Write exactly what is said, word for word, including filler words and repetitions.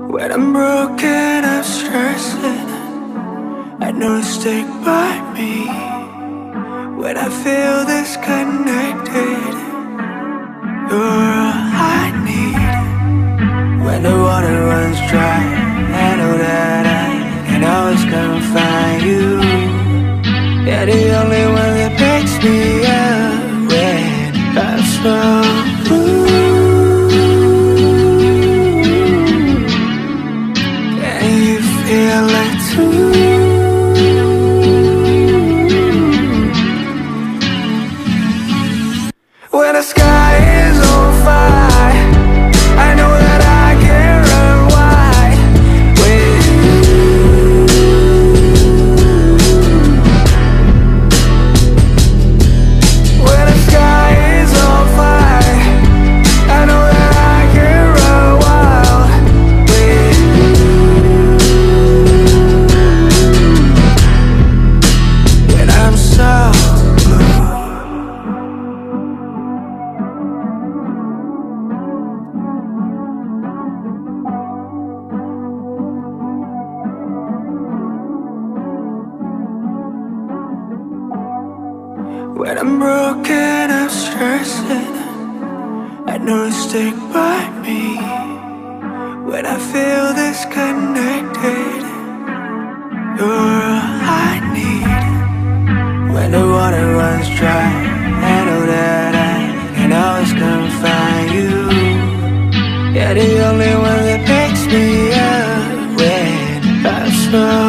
When I'm broken, I'm stressing, I know you stick by me. When I feel disconnected, you're all I need. When the water runs dry, I know that I can always come find you. You're the only one that picks me up when I'm so blue. Can you feel it too? When the sky is on fire, I know that I can run wide with you. When the sky is on fire, I know that I can run wild with you. When I'm so blue. When I'm broken, I'm stressing, I know you stick by me. When I feel disconnected, you're all I need. When the water runs dry, I know that I can always come find you. You're the only one that picks me up when I'm so